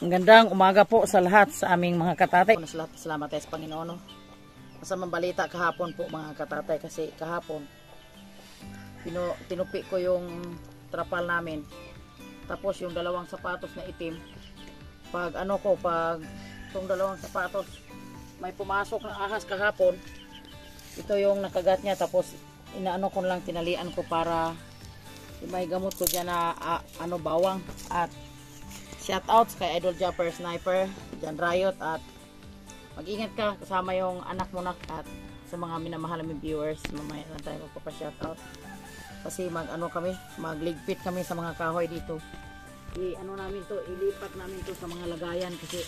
Magandang umaga po sa lahat sa aming mga katatay. Salamat tayo sa Panginoon. No? Masamang balita kahapon po mga katatay kasi kahapon tinupi ko yung trapal namin. Tapos yung dalawang sapatos na itim. Pag itong dalawang sapatos may pumasok na ahas kahapon. Ito yung nakagat niya tapos inaano ko lang tinalian ko para may gamot ko dyan na bawang. At shoutouts kay Idol Japper Sniper, Jan Riot, at mag-ingat ka kasama yung anak mo na at sa mga minamahal namin viewers. Mamaya lang tayo magpapa-shoutout kasi magligpit kami sa mga kahoy dito. Ilipat namin to sa mga lagayan kasi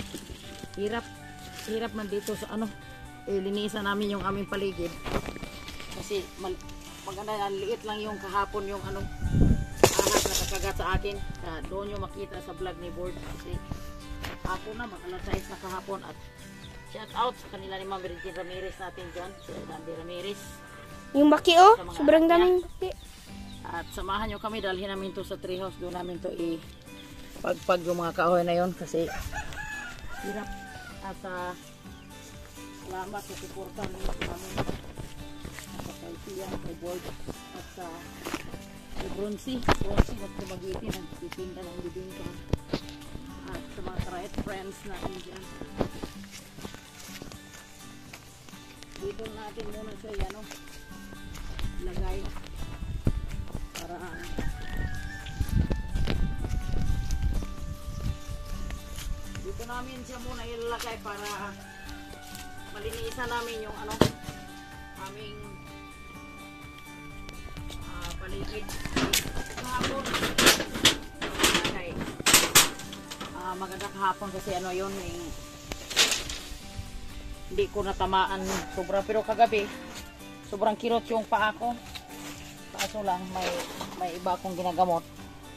hirap man dito sa linisan namin yung aming paligid kasi maganda, liit lang yung kahapon yung ahas na kakagat sa akin. Doon nyo makita sa vlog ni Board kasi ako na mag-alas 6 na kahapon. At shout out sa kanila ni Ma'am Virgin Ramirez natin dyan, si Dandy Ramirez, yung baki sobrang daming baki. At samahan nyo kami, dalhin namin to sa treehouse, doon namin to pagpag yung mga kahoy na yon kasi hirap. At salamat sa suporta nyo sa amin sa kay Tia, kay Board at sa Bronzy magkumagitin ang titinda ng bibingka at sa mga tried friends natin dyan. Dito natin muna siya lagay para dito namin siya muna ilalagay para malinisan namin yung aming paligid. Kahapon maganda kahapon kasi hindi ko natamaan sobra, pero kagabi sobrang kirot yung paa ko. Kaso lang may iba akong ginagamot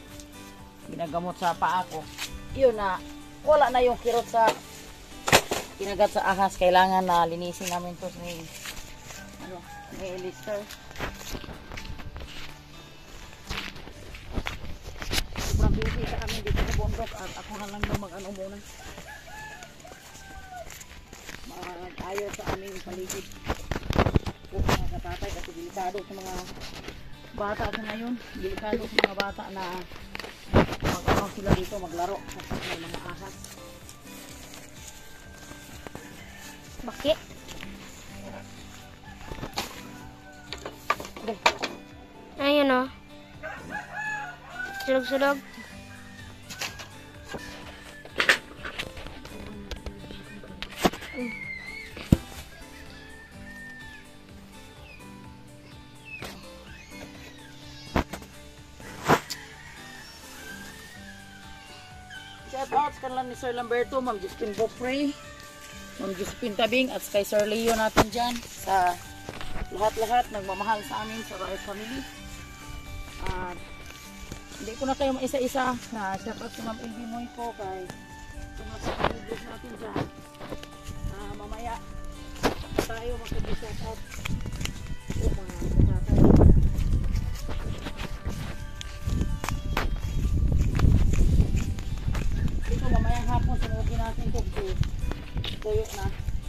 sa paa ko. Yun na wala na yung kirot sa kinagat sa ahas. Kailangan na linisin namin to ni Lister. Sobrang busy sa amin dito sa bundok at ako na lang yung muna mag-ayos sa aming paligid po mga katatay kasi delikado sa mga bata sa ngayon. Delikado sa mga bata na sila dito maglaro kapag may mga ahas. Bakit? Ayun sulog-sulog. Shoutouts kanila ni Sir Lamberto, Ma'am Josephine Bofrey, Ma'am Josephine Tabing at kay Sir Leo natin dyan sa lahat-lahat nagmamahal sa amin sa Riot Family. Hindi ko na kayo maisa-isa na shoutout sa Ma'am Elvie Moyko kay sa mga kapatid natin dyan. Mamaya tayo magkabishoutout o mga katatay. Dito mamaya hapon sunugin natin ito tuyo na.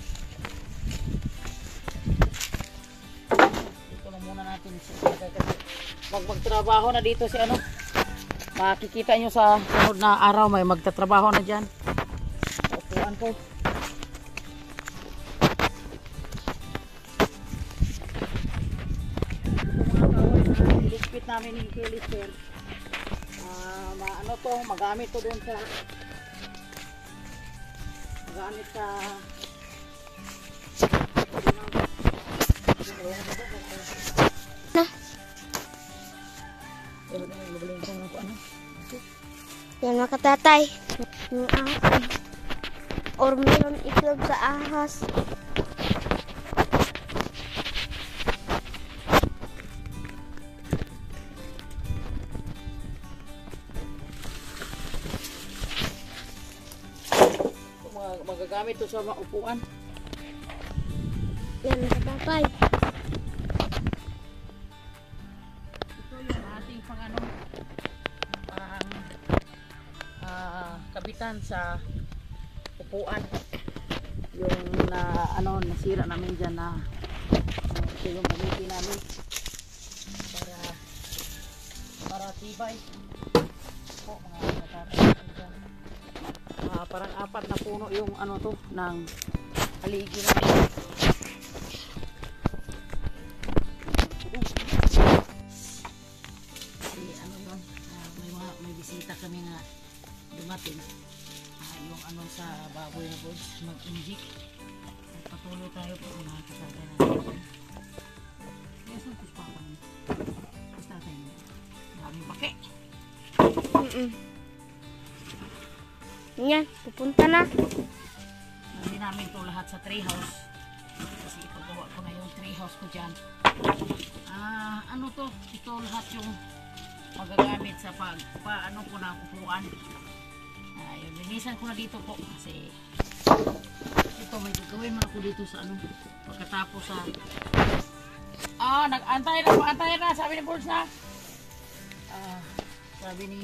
Dito na muna natin magtrabaho na dito si makikita nyo sa sunod na araw may magtatrabaho na dyan. Upuan ko. Ito mga kawan na iligpit namin ni Lister. Magamit to doon sa yan mga katatay, yung ahas or mayroon itlog sa ahas. magagamit to sa upuan. Yan mga katatay, ito yung ating pang gamitan sa upuan. Yung na nasira namin dyan na ito yung gamitin namin para tibay po mga katatay dyan. Parang 4 na puno yung to ng haligi namin. May bisita kami na dumating. Yung sa baboy na po mag-inject. Patuloy tayo po mga kasagay natin. Yes, ang puspa ko naman. Pusta tayo niya. Maraming pake. Yan, pupunta na. Nandun namin to lahat sa tree house. Kasi ipagawa ko na yung tree house ko dyan. Ito lahat yung magagamit sa paano ko na upuan. Yung linisan ko na dito po kasi ito may gagawin man ako dito sa pagkatapos sa nag-antay na sabi ni Bulls na sabi ni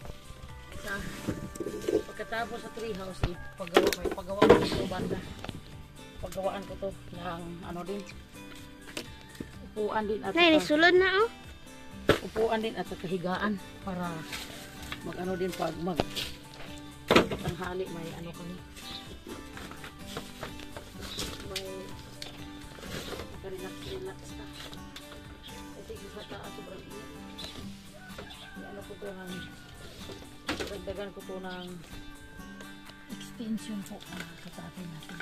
pagkatapos sa tree house paggawa ko dito banda paggawaan ko to ng din upuan din at Sulod na upuan din at kahigaan para din pag tanghali may kami may relax ka kasi sa taas sobrang init ko to dagdagan ko to ng extension po katatay natin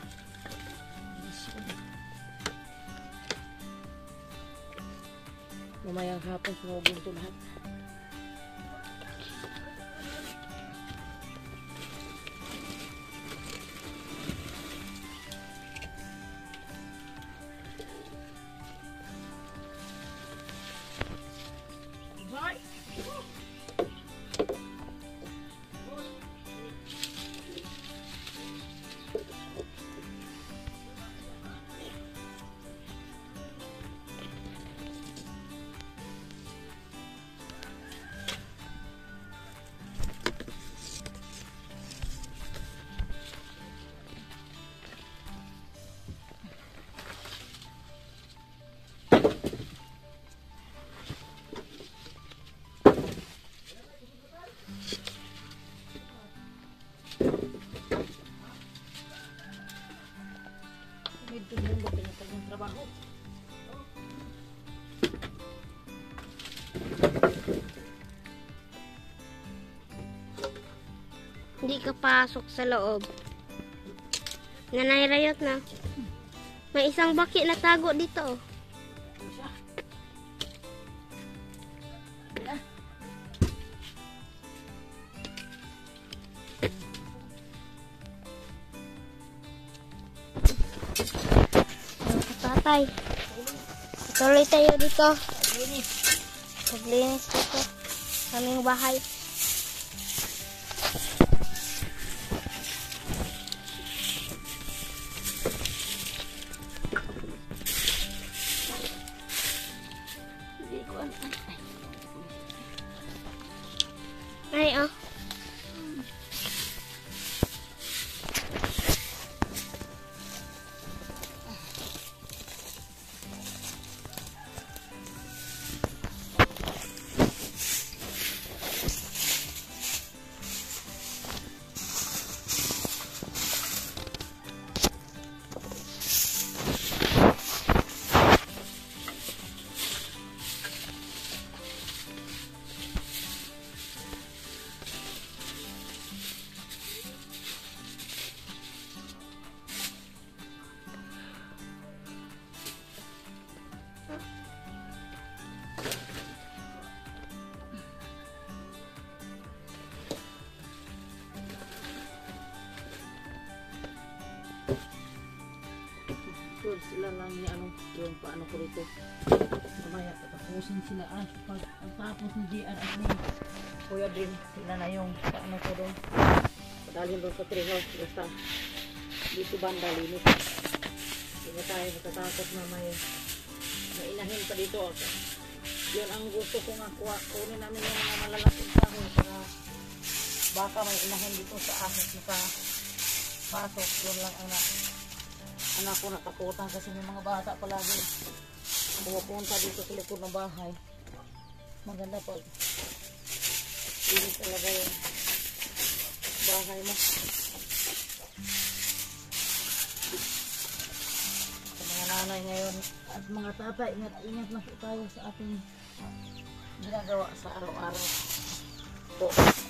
mamayang hapon sumugin ito lahat. Trabaho. Hindi ka pasok sa loob. Nanay Rayot na. May isang baki na tago dito. Tatay. Tuloy tayo dito. Paglinis dito. Aming bahay. Ay, Sila lang ni yung paano ko rito. Mamaya tapusin sila pag tapos ni JR at ni Kuya din sila na yung paano ko doon. Padalhin doon sa tree house basta dito banda linis. Hindi tayo matatakot na may inahin pa dito. Yun ang gusto ko nga kunin namin yung mga malalaking kahoy para baka may inahin dito sa akin pasok. Yun lang ang anak ko natakutan kasi may mga bata palagi pumupunta dito sa likod ng bahay. Maganda pag init talaga yung bahay mo. Sa mga nanay ngayon at mga tatay, ingat-ingat na po tayo sa ating ginagawa sa araw-araw po.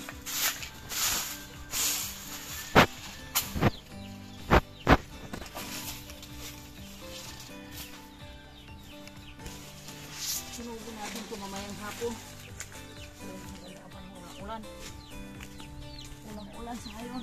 Sinubo natin ito mamayang hapon. Maganda pa ng ulan. Unang ulan sa ngayon.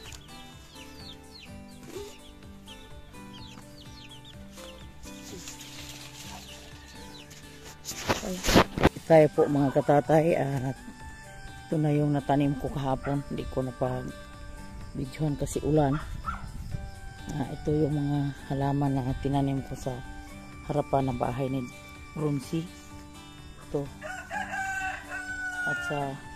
Tayo po mga katatay at ito na yung natanim ko kahapon. Hindi ko napag-videohan kasi ulan. Ito yung mga halaman na tinanim ko sa harapan ng bahay ni Bronzy. Ito. At sa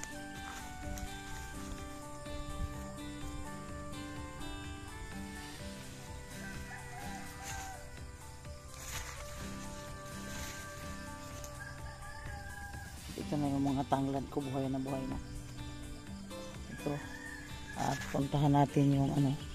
ito na yung mga tanglad ko, buhay na ito. At puntahan natin yung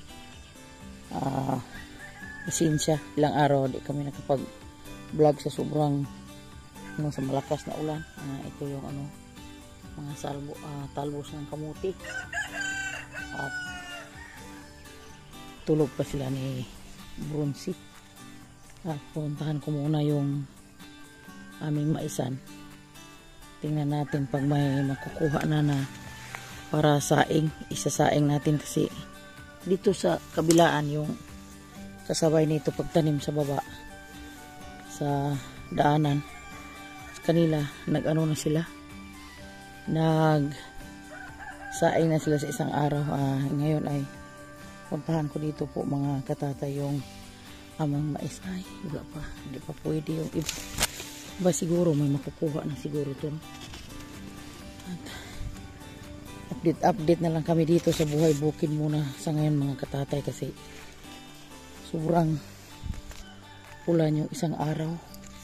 pasensya, ilang araw di kami nakapag vlog sa sobrang sa malakas na ulan. Ito yung mga talbos ng kamuti at tulog pa sila ni Bronzy. At puntahan ko muna yung aming maisan. Tingnan natin pag may makukuha na para saing, isasaing natin kasi dito sa kabilaan yung kasabay nito pagtanim sa baba sa daanan kanila nag-ano na sila, nag-saing na sila sa isang araw. Ngayon ay puntahan ko dito po mga katatay yung amang mais. Ay, wala pa, hindi pa pwede yung iba. Ba siguro may makukuha na siguro to. Update na lang kami dito sa buhay bukid muna sa ngayon mga katatay kasi sobrang ulan yung isang araw.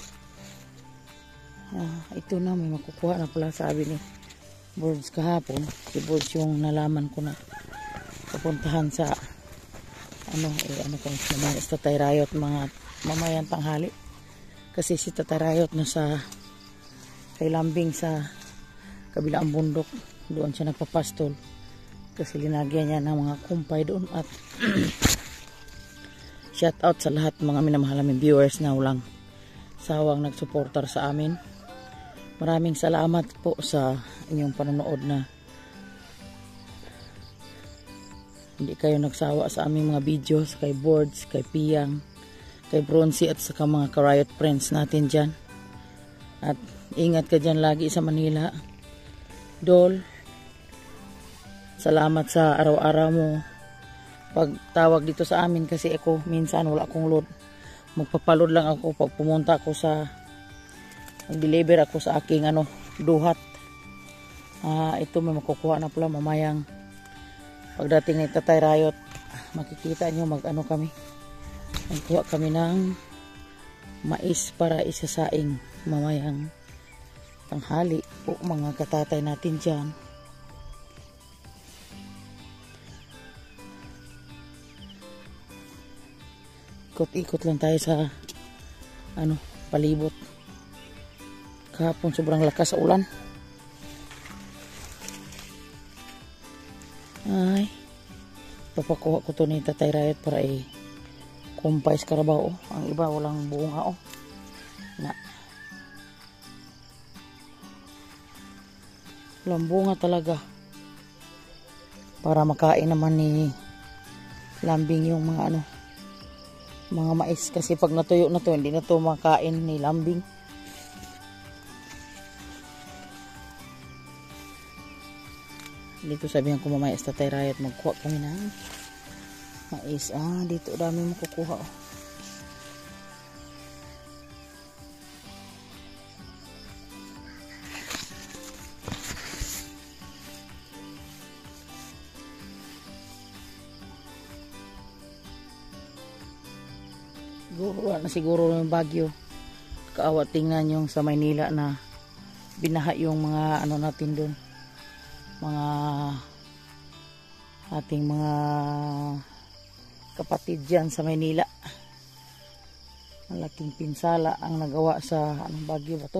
Ito na, may makukuha na pala, sabi ni Birds kahapon. Si Birds yung nalaman ko na papuntahan sa ko naman is Tatay Rayot mga mamayang tanghali kasi si Tatay Rayot na sa kay Lambing sa kabilang bundok, doon siya nagpapastol kasi linagyan niya ng mga kumpay doon. At shout out sa lahat mga minamahal naming viewers na walang sawang nagsuportar sa amin. Maraming salamat po sa inyong panonood na hindi kayo nagsawa sa aming mga videos kay Boards, kay Piyang, kay Bronzy at saka mga ka-Riot friends natin dyan. At ingat ka dyan lagi sa Manila. Dol, salamat sa araw-araw mo pagtawag dito sa amin kasi ako minsan wala akong load. Magpapaload lang ako pag pumunta ako sa mag-deliver ako sa aking duhat. Ito may makukuha na pala mamayang pagdating ni Tatay Rayot. Makikita nyo kami. Magkuha kami ng mais para isasaing mamayang tanghali po mga katatay natin dyan. Ikot-ikot lang tayo sa palibot. Kahapon sobrang lakas sa ulan. Ay, papakuha ko to ni Tatay Rayot para kumpay sa karabaw. Ang iba walang bunga walang bunga talaga. Para makain naman ni Lambing yung mga mga mais kasi pag natuyo na to hindi na to makain ni Lambing. Dito sabihan ko mamaya sa Tatay Rayot magkuha kami ng mais. Dito dami makukuha. siguro yung bagyo. Kaawa tingnan yung sa Maynila na binaha yung mga ano natin doon. Mga ating mga kapatid dyan sa Maynila. Malaking pinsala ang nagawa sa anong bagyo ba to?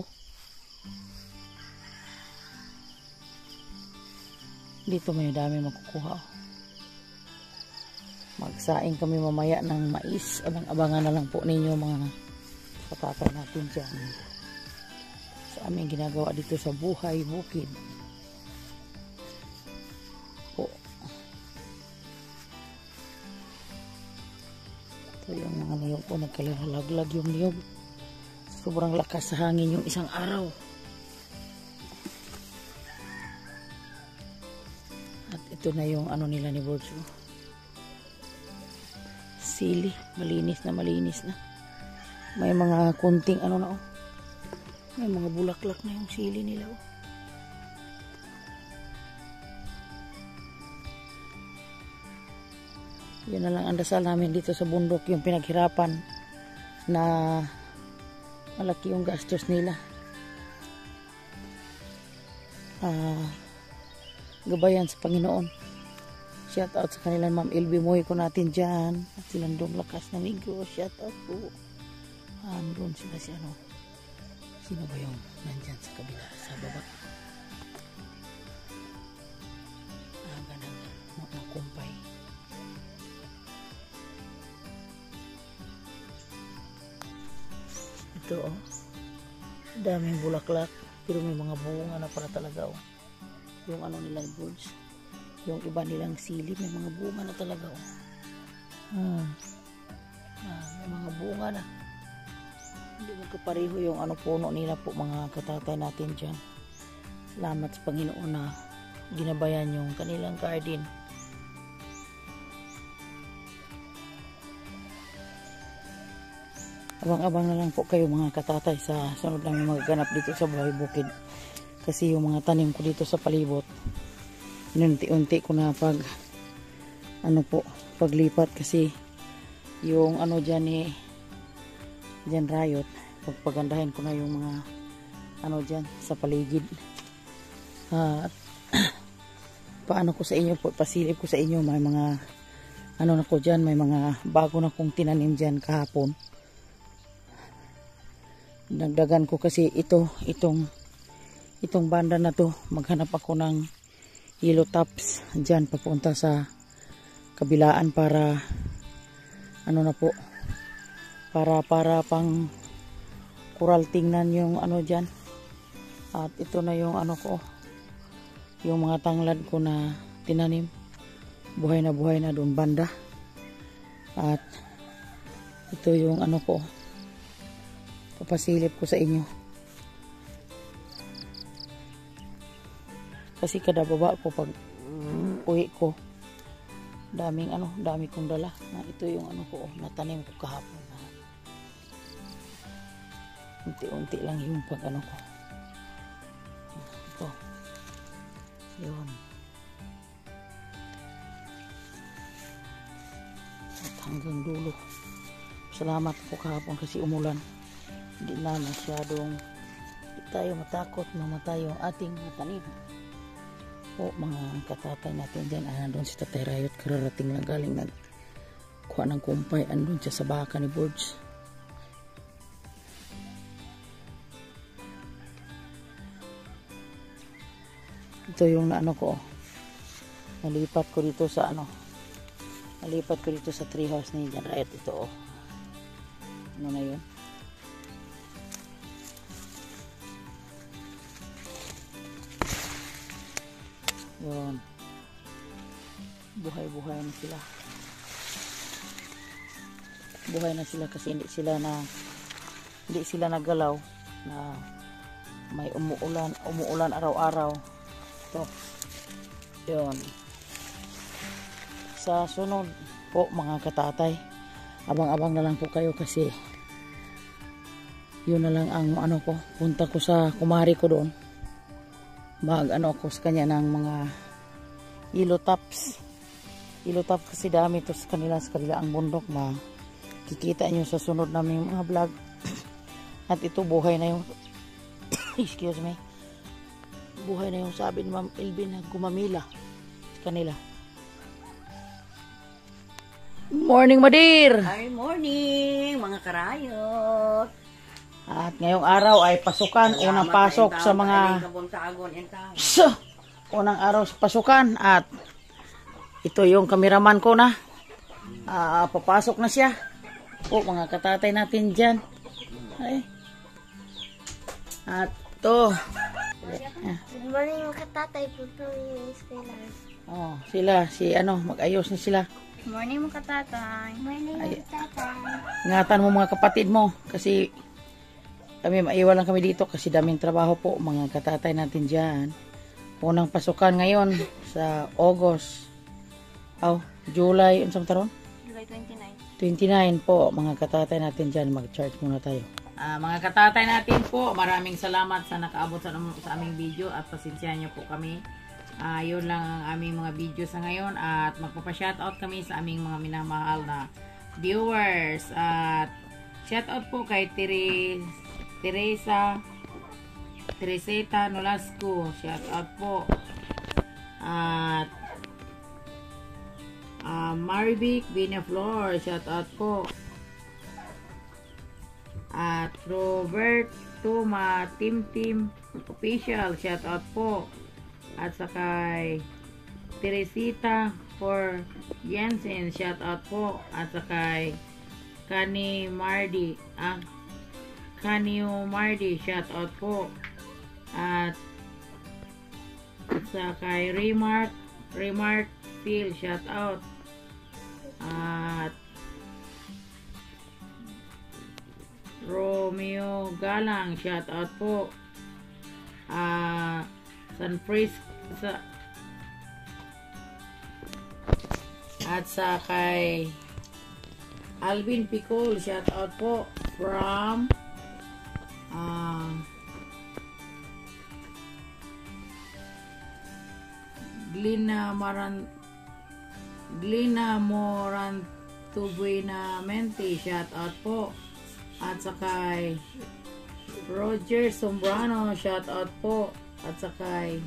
Dito may dami makukuha. Magsaing kami mamaya ng mais. Abang-abangan na lang po ninyo mga katatay natin dyan. Sa aming ginagawa dito sa buhay bukid. Po. Ito yung mga niyog ko. Nagkalalaglag yung niyog. Sobrang lakas sa hangin yung isang araw. At ito na yung ano nila ni Borjo. Sili. Malinis na. May mga kunting ano na oh. May mga bulaklak na yung sili nila oh. Yun na lang ang dasal namin dito sa bundok, yung pinaghirapan na malaki yung gastos nila. Gabayan sa Panginoon. Shout out sa kanila, Ma'am Elby Moy ko natin dyan. At silang Dong Lakas na Migo. Shout out po. Doon sila si ano. Sino ba yung nandyan sa kabila? Sa baba. Ganang mga kumpay. Ito oh. Daming bulaklak. Pero may mga bunga na para talaga oh. Yung ano nilang birds. Yung iba nilang sili. May mga bunga na talaga oh. May mga bunga na. Hindi magkapareho yung ano puno nila po mga katatay natin dyan. Salamat sa Panginoon na ginabayan yung kanilang garden. Abang-abang na lang po kayo mga katatay sa sunod lang yung magaganap dito sa buhay bukid. Kasi yung mga tanim ko dito sa palibot, unti-unti ko na paglipat kasi yung ano dyan dyan rayot, pagpagandahin ko na yung mga ano dyan sa paligid. Paano ko sa inyo po, pasilip ko sa inyo, may mga ano na ko dyan, may mga bago na kong tinanim dyan kahapon. Nagdagan ko kasi itong banda na to, maghanap ako ng yellow tops dyan papunta sa kabilaan para ano na po, para pang kural tingnan yung ano dyan. At ito na yung ano ko, yung mga tanglad ko na tinanim, buhay na doon banda. At ito yung ano ko, papasilip ko sa inyo. Kasi kada baba ko pag uwi ko, dami kong dala. Ito yung ano ko, natanim ko kahapon. Unti-unti lang yung pag ano ko. Ito. Yun. At hanggang dulo. Salamat po kahapon kasi umulan. Hindi na masyadong tayo matakot mamatay yung ating tanim. O mga katatay natin dyan, andun si Tatay Rayot, kararating lang galing kuha ng kumpay, andun siya sa baka ni Borge. Ito yung ano ko, nalipat ko dito sa treehouse ni Jan Rayot. Ito oh, ano na yun, yun, buhay na sila kasi hindi sila nagalaw na may umuulan araw-araw. Ito yun, sa sunod po mga katatay, abang-abang na lang po kayo kasi yun na lang ang ano ko, punta ko sa kumari ko doon, ako sa kanya ng mga yellow tops kasi dami to sa kanila, ang bundok makikita nyo sa sunod naming mga vlog. At ito buhay na yung excuse me, buhay na yung sabi ni Ma'am Elvin na gumamila sa kanila. Morning, Madir! Hi, morning, mga karayot. At ngayong araw ay pasukan, unang pasok sa mga unang araw sa pasukan. At ito yung kameraman ko na papasok na siya. Po, mga katatay natin dyan. Ay. At ito. Good morning mga katatay. Punta yung eskwelahan. Oh, sila, mag-ayos na sila. Good morning mga katatay. Good morning mga katatay. Ingatan mo mga kapatid mo kasi kami maiwan lang kami dito kasi daming trabaho po mga katatay natin dyan. Unang pasukan ngayon sa August. July, unsang taron? July 29 29. po mga katatay natin dyan. Mag-charge muna tayo. Mga katatay natin po, maraming salamat sa nakaabot sa aming video at pasensyahan niyo po kami. Yun lang ang aming mga video sa ngayon at magpapa-shoutout kami sa aming mga minamahal na viewers. At shoutout po kay Teresita Nolasco, shoutout po. At Marvic Binaflor, shoutout po. At Roberto Tim Official, shoutout po. At sakay Teresita for Jensen, shoutout po. At sakay Kanio Mardi, shoutout po. At sakay Remark Phil, shoutout. At Romeo Galang, shoutout po. At sa kay Alvin Picol, shoutout po from Glina Morantubuenamente, shoutout po. At sa kay Roger Sombrano, shoutout po. At sa kay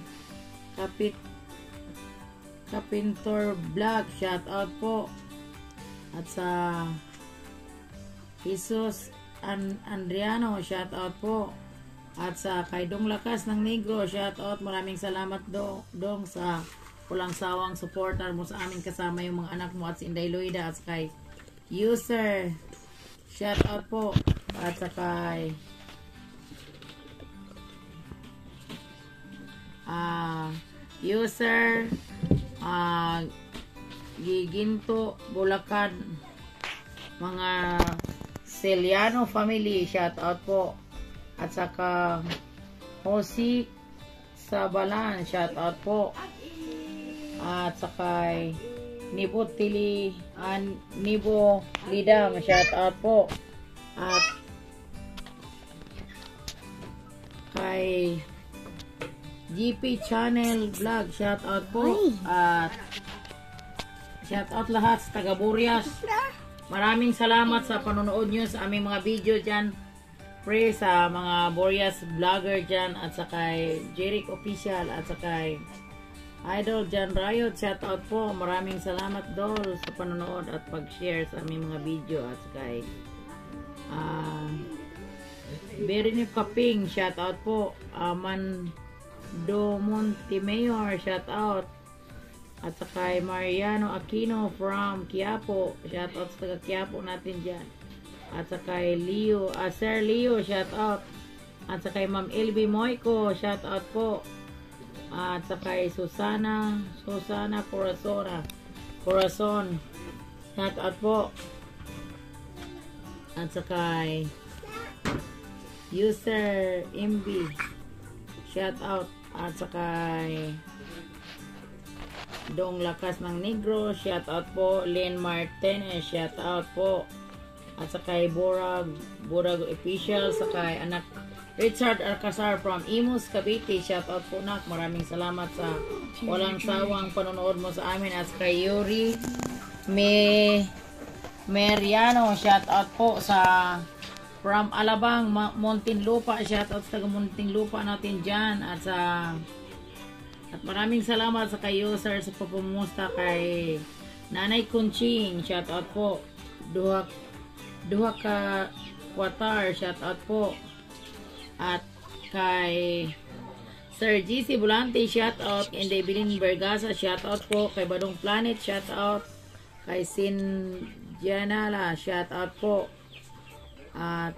Kapintor Vlog, shoutout po. At sa Jesus Andriano, shoutout po. At sa kay Dong Lakas ng Negro, shoutout. Maraming salamat Dong sa walang sawang supporter mo sa amin, kasama yung mga anak mo at si Inday Loida. At sa kay User, shoutout po. At sa kay User Giginto Bulacan, mga Celiano family, shoutout po. At saka Jose Sabalan, shoutout po. At saka Nibo Lidam, shoutout po. At kay GP Channel Vlog, shoutout po. At shoutout lahat sa taga Burias. Maraming salamat sa panonood nyo sa aming mga video dyan. Pre sa mga Burias vlogger dyan. At sa kay Jeric Official. At sa kay Idol Jan Riot, shoutout po. Maraming salamat Dol sa panonood at pag-share sa aming mga video. At sa kay Bernie Kaping, shoutout po. Mando Montemayor, shoutout. At sa kay Mariano Aquino from Quiapo, shoutout sa taga Quiapo natin dyan. At sa kay Sir Leo, shoutout. At sa kay Ma'am Elby Moico, shoutout po. At sa kay Susana Corazon, shoutout po. At sa kay User MB, shoutout. At sa kay Dong Lakas ng Negro, shoutout po. Len Martinez, shoutout po. At sa kay Borag Official, sa kay anak Richard Alcazar from Imus, Cavite, shoutout po nak. Maraming salamat sa walang sawang panonood mo sa amin. At kay Yuri Meriano, shout out po sa from Alabang, Muntinlupa, shout out sa taga Muntinlupa natin dyan. At maraming salamat sa kayo sir sa pagpumusta kay Nanay Kunching, shout out po. Duha ka Qatar, shout out po. At kay Sir GC Bulante, shout out. And Evelyn Bergasa, shout out po. Kay Badong Planet, shout out. Kay Sin Gianala, shout out po. At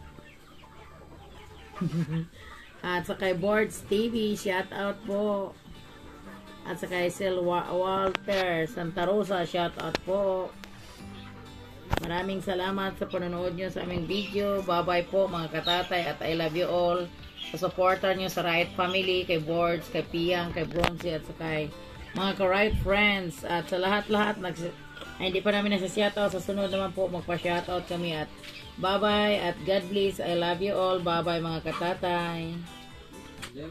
at sa kay Boards TV, shout out po. At sa kay Sil Walter Santa Rosa, shout out po. Maraming salamat sa panonood nyo sa aming video. Bye-bye po mga katatay at I love you all. Sa supporter nyo sa Right Family, kay Boards, kay Piang, kay Bronzy at sa kay mga ka-Right Friends. At sa lahat-lahat, hindi pa namin nasa-shoutout. Sa sunod naman po, magpa-shoutout kami. At bye-bye at God bless. I love you all. Bye-bye mga katatay.